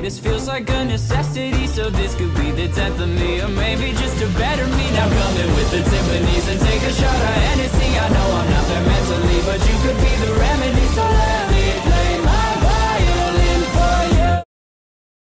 This feels like a necessity, so this could be the death of me, or maybe just a better me. Now come in with the Tiffany's and take a shot.